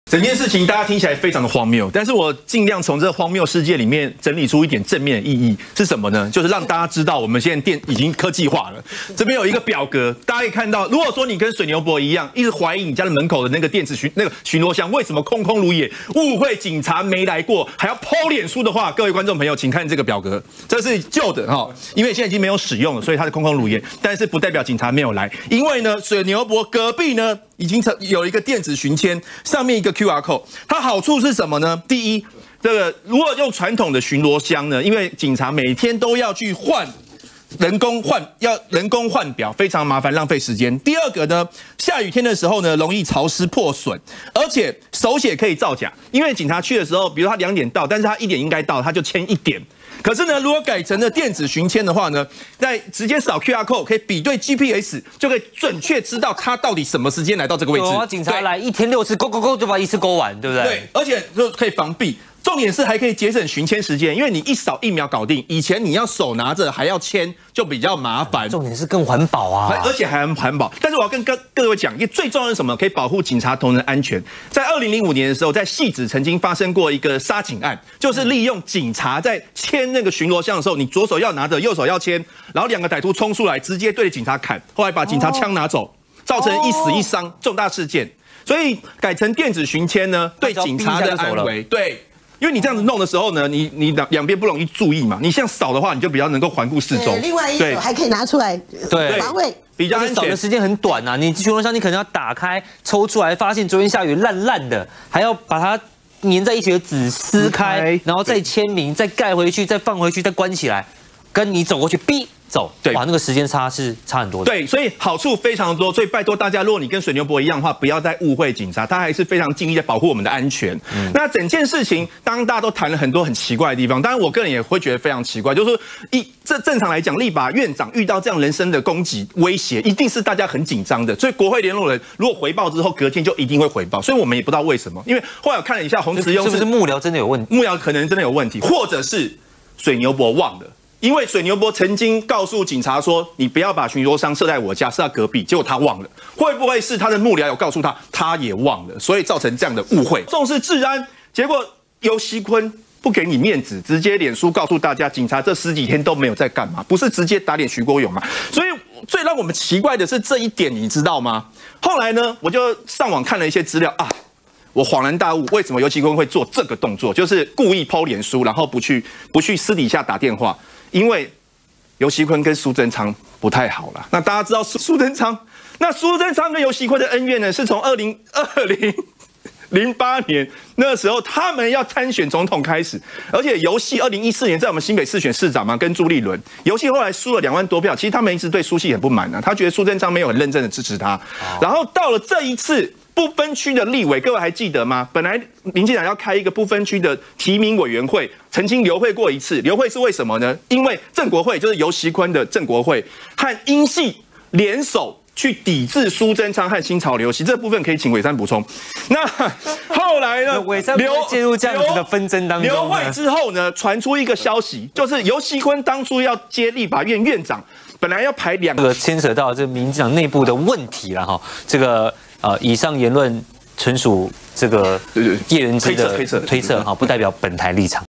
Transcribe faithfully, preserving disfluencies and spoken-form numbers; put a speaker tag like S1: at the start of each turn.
S1: 整件事情大家听起来非常的荒谬，但是我尽量从这荒谬世界里面整理出一点正面的意义是什么呢？就是让大家知道我们现在电已经科技化了。这边有一个表格，大家可以看到，如果说你跟水牛伯一样，一直怀疑你家的门口的那个电子巡那个巡逻箱为什么空空如也，误会警察没来过，还要抛脸书的话，各位观众朋友，请看这个表格，这是旧的哈，因为现在已经没有使用了，所以它是空空如也，但是不代表警察没有来，因为呢，水牛伯隔壁呢。已经成有一个电子巡签，上面一个 Q R code， 它好处是什么呢？第一，这个如果用传统的巡逻箱呢，因为警察每天都要去换人工换，要人工换表，非常麻烦，浪费时间。第二个呢，下雨天的时候呢，容易潮湿破损，而且手写可以造假，因为警察去的时候，比如他两点到，但是他一点应该到，他就签一点。可是呢，如果改成了电子巡签的话呢，在直接扫 Q R code 可以比对 G P S， 就可以准确知道他到底什么时间来到这个位置。
S2: 有啊，警察来一天六次，勾勾勾就把一次勾完，对不对？
S1: 对，而且就可以防避。重点是还可以节省巡签时间，因为你一扫一秒搞定。以前你要手拿着还要签，就比较麻烦。
S2: 重点是更环保啊，
S1: 而且还很环保。但是我要跟各各位讲，因为最重要的是什么？可以保护警察同仁安全。在二零零五年的时候，在汐止曾经发生过一个杀警案，就是利用警察在签那个巡逻箱的时候，你左手要拿着，右手要签，然后两个歹徒冲出来，直接对着警察砍，后来把警察枪拿走，造成一死一伤，重大事件。所以改成电子巡签呢，对警察的安危，对。因为你这样子弄的时候呢，你你两两边不容易注意嘛。你像扫的话，你就比较能够环顾四周。
S3: 另外一手还可以拿出来
S2: 对
S3: 防卫，
S1: 比较安全。
S2: 扫的时间很短啊，你巡逻箱你可能要打开抽出来，发现昨天下雨烂烂的，还要把它粘在一起的纸撕开，然后再签名，再盖回去，再放回去，再关起来，跟你走过去逼。走，对，哇，那个时间差是差很多的。
S1: 对，所以好处非常多，所以拜托大家，如果你跟水牛伯一样的话，不要再误会警察，他还是非常尽力在保护我们的安全。嗯、那整件事情，当然大家都谈了很多很奇怪的地方，当然我个人也会觉得非常奇怪，就是说一这正常来讲，立法院长遇到这样人身的攻击威胁，一定是大家很紧张的，所以国会联络人如果回报之后，隔天就一定会回报，所以我们也不知道为什么，因为后来我看了一下洪慈庸
S2: 是不是幕僚真的有问题？
S1: 幕僚可能真的有问题，或者是水牛伯忘了。因为水牛伯曾经告诉警察说：“你不要把巡逻箱设在我家，设在隔壁。”结果他忘了，会不会是他的幕僚有告诉他，他也忘了，所以造成这样的误会？重视治安，结果游锡堃不给你面子，直接脸书告诉大家，警察这十几天都没有在干嘛，不是直接打脸徐国勇吗？所以最让我们奇怪的是这一点，你知道吗？后来呢，我就上网看了一些资料啊。我恍然大悟，为什么游锡堃会做这个动作？就是故意抛脸书，然后不去不去私底下打电话，因为游锡堃跟苏贞昌不太好了。那大家知道苏苏贞昌，那苏贞昌跟游锡堃的恩怨呢，是从二零二零零八年那时候他们要参选总统开始，而且游锡二零一四年在我们新北市选市长嘛，跟朱立伦，游锡后来输了两万多票，其实他们一直对苏系很不满啊，他觉得苏贞昌没有很认真的支持他，然后到了这一次。不分区的立委，各位还记得吗？本来民进党要开一个不分区的提名委员会，曾经流会过一次。流会是为什么呢？因为郑国会就是游锡堃的郑国会和英系联手去抵制苏贞昌和新潮流系，这部分可以请暐琛补充。那后来呢？
S2: 暐琛流介入这样子的纷争当中。
S1: 流会之后呢，传出一个消息，就是游锡堃当初要接立法院院长，本来要排两
S2: 个，这个牵扯到这民进党内部的问题了哈，这个。呃，以上言论纯属这个叶元之的推测哈，不代表本台立场。